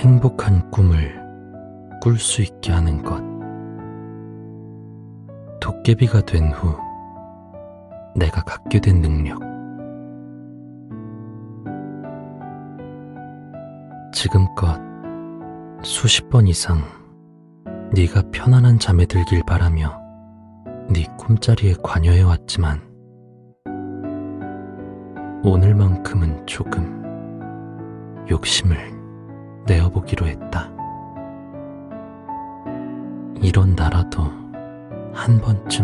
행복한 꿈을 꿀 수 있게 하는 것. 도깨비가 된 후 내가 갖게 된 능력. 지금껏 수십 번 이상 네가 편안한 잠에 들길 바라며 네 꿈자리에 관여해왔지만 오늘만큼은 조금 욕심을 내어보기로 했다. 이런 나라도 한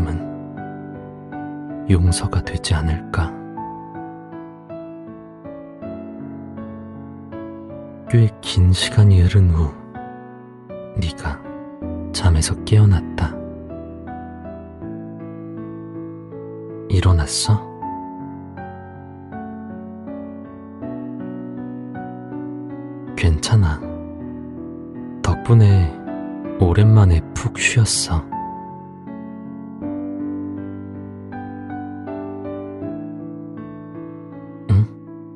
번쯤은 용서가 되지 않을까. 꽤 긴 시간이 흐른 후 네가 잠에서 깨어났다. 일어났어? 괜찮아. 덕분에 오랜만에 푹 쉬었어. 응?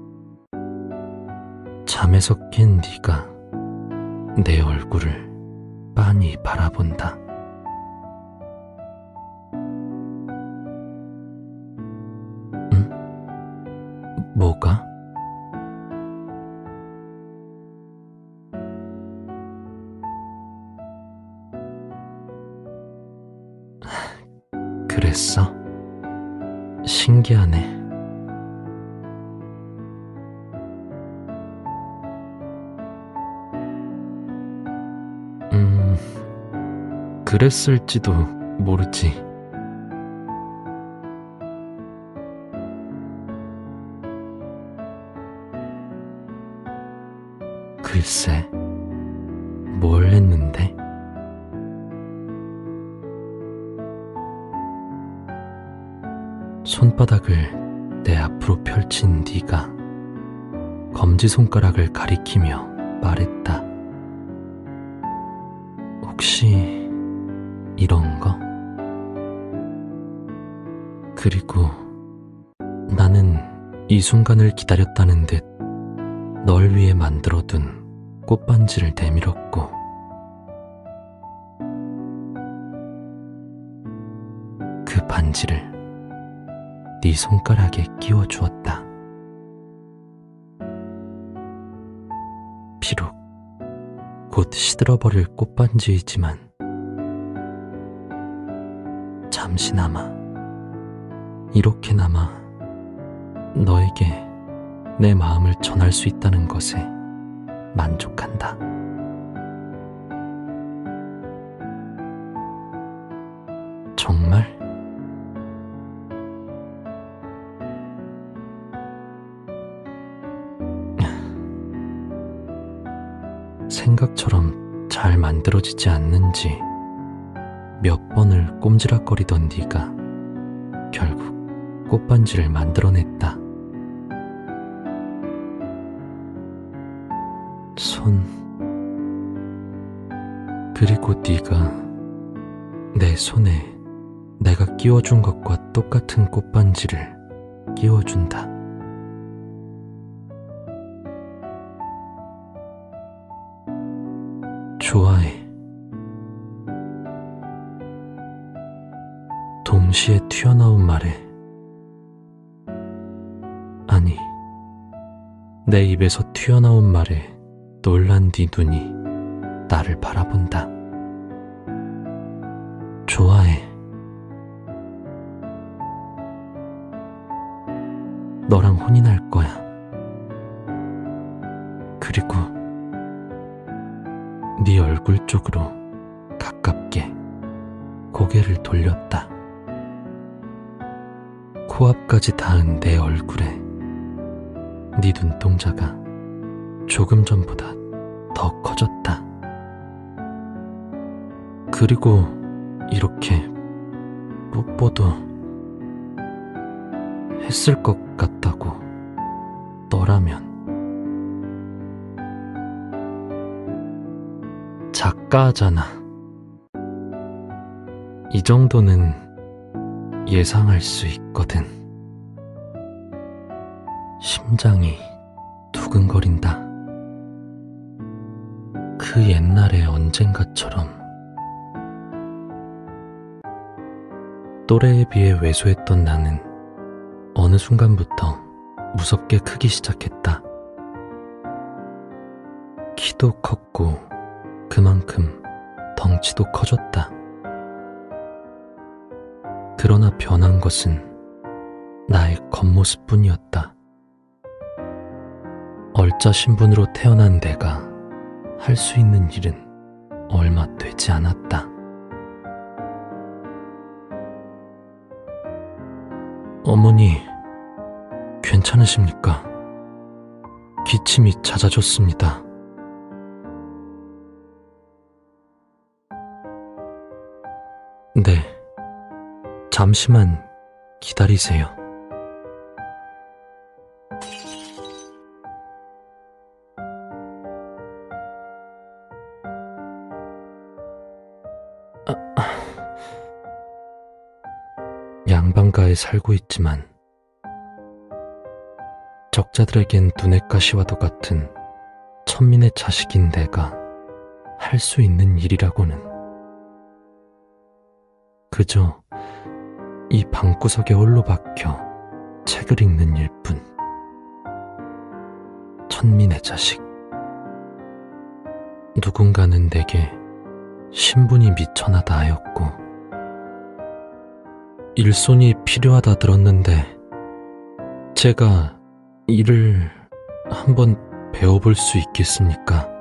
잠에서 깬 네가 내 얼굴을 빤히 바라본다. 응? 뭐가? 그랬어? 신기하네. 그랬을지도 모르지. 글쎄, 뭘 했는데? 손바닥을 내 앞으로 펼친 네가 검지손가락을 가리키며 말했다. 혹시 이런 거? 그리고 나는 이 순간을 기다렸다는 듯 널 위해 만들어둔 꽃반지를 내밀었고 그 반지를 네 손가락에 끼워주었다. 비록 곧 시들어버릴 꽃반지이지만 잠시나마, 이렇게나마 너에게 내 마음을 전할 수 있다는 것에 만족한다. 정말? 생각처럼 잘 만들어지지 않는지 몇 번을 꼼지락거리던 네가 결국 꽃반지를 만들어냈다. 그리고 네가 내 손에 내가 끼워준 것과 똑같은 꽃반지를 끼워준다. 좋아해. 동시에 튀어나온 말에, 아니, 내 입에서 튀어나온 말에 놀란 네 눈이 나를 바라본다. 좋아해. 너랑 혼인할 거야. 그리고 네 얼굴 쪽으로 가깝게 고개를 돌렸다. 코앞까지 닿은 내 얼굴에 네 눈동자가 조금 전보다 더 커졌다. 그리고 이렇게 뽀뽀도 했을 것 같다고 너라면. 작가잖아. 이 정도는 예상할 수 있거든. 심장이 두근거린다. 그 옛날의 언젠가처럼 또래에 비해 왜소했던 나는 어느 순간부터 무섭게 크기 시작했다. 키도 컸고 그만큼 덩치도 커졌다. 그러나 변한 것은 나의 겉모습뿐이었다. 얼짜 신분으로 태어난 내가 할 수 있는 일은 얼마 되지 않았다. 어머니, 괜찮으십니까? 기침이 잦아졌습니다. 네, 잠시만 기다리세요. 양반가에 살고 있지만 적자들에겐 눈엣 가시와도 같은 천민의 자식인 내가 할 수 있는 일이라고는 그저 이 방구석에 홀로 박혀 책을 읽는 일뿐. 천민의 자식. 누군가는 내게 신분이 미천하다 하였고 일손이 필요하다 들었는데 제가 일을 한번 배워볼 수 있겠습니까?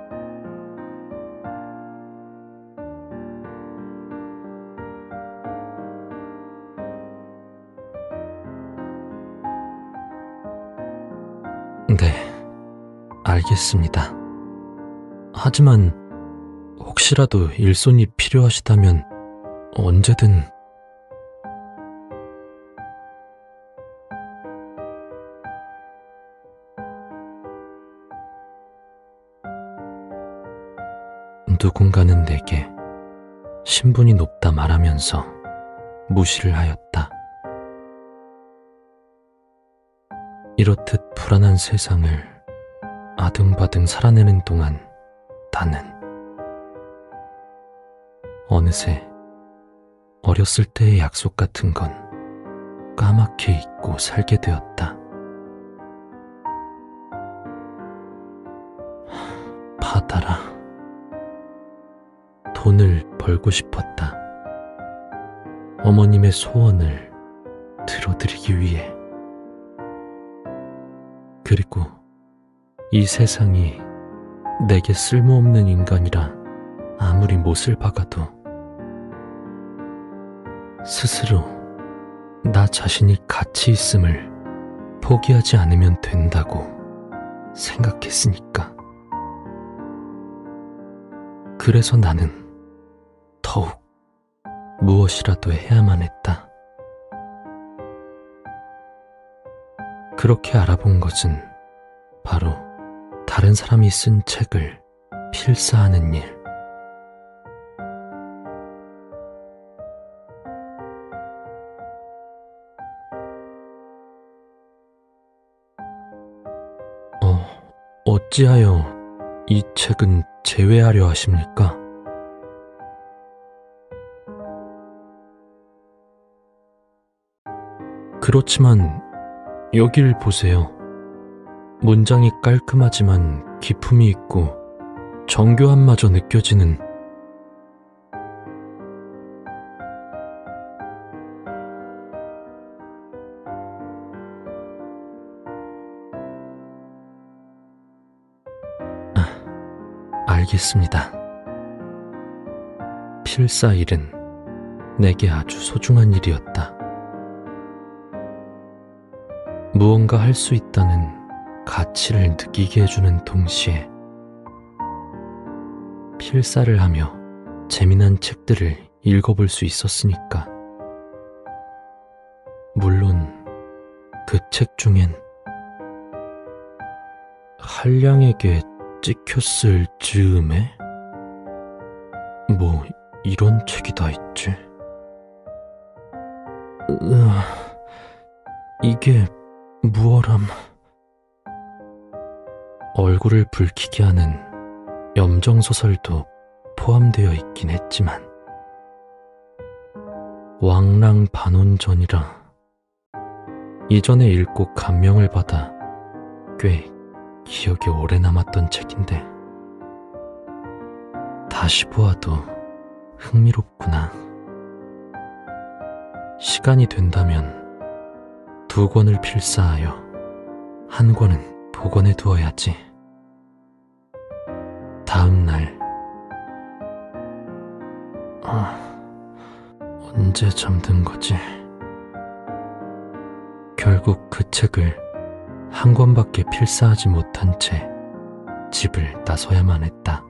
네, 알겠습니다. 하지만 혹시라도 일손이 필요하시다면 언제든. 누군가는 내게 신분이 높다 말하면서 무시를 하였다. 이렇듯 불안한 세상을 아등바등 살아내는 동안 나는 어느새 어렸을 때의 약속 같은 건 까맣게 잊고 살게 되었다. 받아라. 돈을 벌고 싶었다. 어머님의 소원을 들어드리기 위해. 그리고 이 세상이 내게 쓸모없는 인간이라 아무리 못을 박아도 스스로 나 자신이 가치 있음을 포기하지 않으면 된다고 생각했으니까. 그래서 나는 더욱 무엇이라도 해야만 했다. 그렇게 알아본 것은 바로 다른 사람이 쓴 책을 필사하는 일. 어찌하여 이 책은 제외하려 하십니까? 그렇지만 여길 보세요. 문장이 깔끔하지만 기품이 있고 정교함마저 느껴지는. 알겠습니다. 필사 일은 내게 아주 소중한 일이었다. 무언가 할 수 있다는 가치를 느끼게 해주는 동시에 필사를 하며 재미난 책들을 읽어볼 수 있었으니까. 물론 그 책 중엔 한량에게 찍혔을 즈음에 뭐 이런 책이 다 있지. 이게 무얼함. 얼굴을 붉히게 하는 염정소설도 포함되어 있긴 했지만 왕랑반원전이라 이전에 읽고 감명을 받아 꽤 기억에 오래 남았던 책인데 다시 보아도 흥미롭구나. 시간이 된다면 2권을 필사하여 1권은 복원해 두어야지. 다음 날 언제 잠든 거지? 결국 그 책을 1권밖에 필사하지 못한 채 집을 나서야만 했다.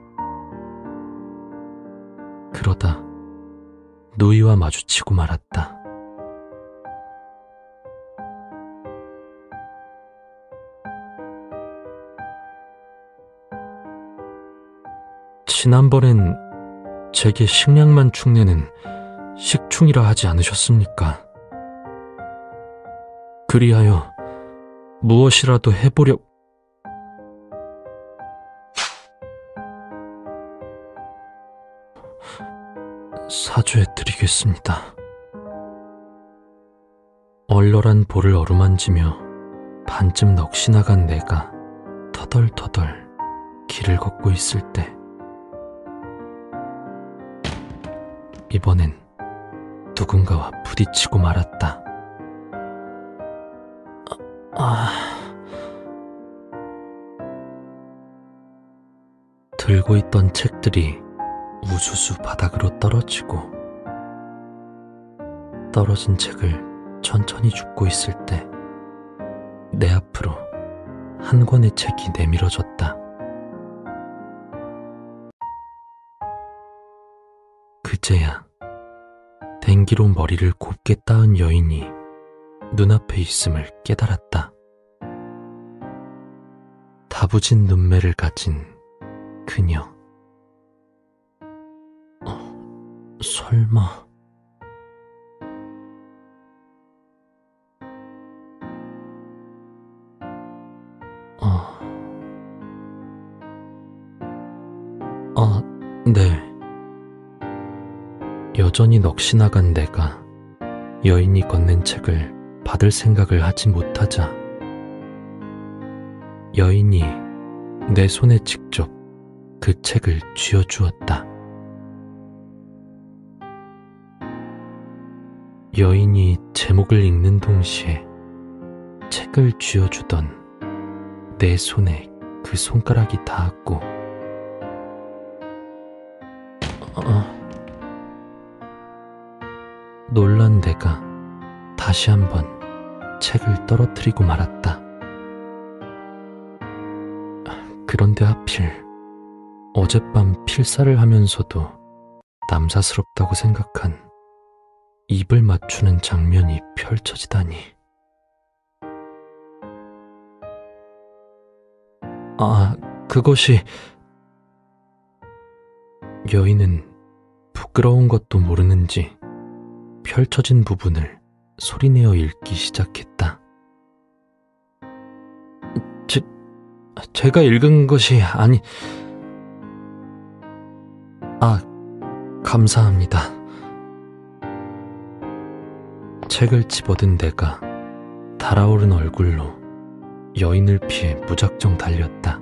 그러다 누이와 마주치고 말았다. 지난번엔 제게 식량만 축내는 식충이라 하지 않으셨습니까? 그리하여 무엇이라도 해보려... 사죄해드리겠습니다. 얼얼한 볼을 어루만지며 반쯤 넋이 나간 내가 터덜터덜 길을 걷고 있을 때 이번엔 누군가와 부딪히고 말았다. 들고 있던 책들이 우수수 바닥으로 떨어지고 떨어진 책을 천천히 줍고 있을 때 내 앞으로 1권의 책이 내밀어졌다. 그제야 댕기로 머리를 곱게 따은 여인이 눈앞에 있음을 깨달았다. 다부진 눈매를 가진 그녀. 설마... 네. 여전히 넋이 나간 내가 여인이 건넨 책을 받을 생각을 하지 못하자 여인이 내 손에 직접 그 책을 쥐어주었다. 여인이 제목을 읽는 동시에 책을 쥐어주던 내 손에 그 손가락이 닿았고 놀란 내가 다시 한번 책을 떨어뜨리고 말았다. 그런데 하필 어젯밤 필사를 하면서도 남사스럽다고 생각한 입을 맞추는 장면이 펼쳐지다니. 그것이... 여인은 부끄러운 것도 모르는지 펼쳐진 부분을 소리내어 읽기 시작했다. 제가 읽은 것이 아니... 감사합니다. 책을 집어든 내가 달아오른 얼굴로 여인을 피해 무작정 달렸다.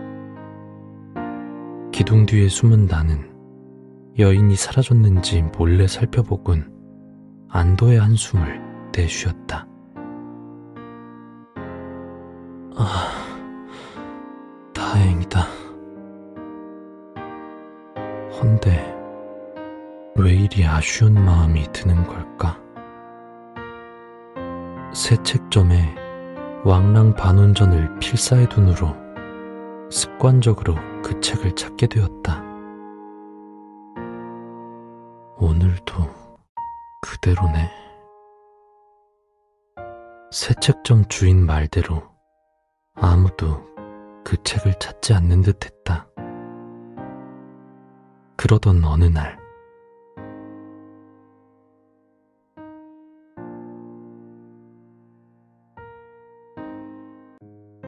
기둥 뒤에 숨은 나는 여인이 사라졌는지 몰래 살펴보곤 안도의 한숨을 내쉬었다. 다행이다. 헌데 왜 이리 아쉬운 마음이 드는 걸까? 새 책점에 왕랑반원전을 필사해둔 후로 습관적으로 그 책을 찾게 되었다. 오늘도 그대로네. 새 책점 주인 말대로 아무도 그 책을 찾지 않는 듯 했다. 그러던 어느 날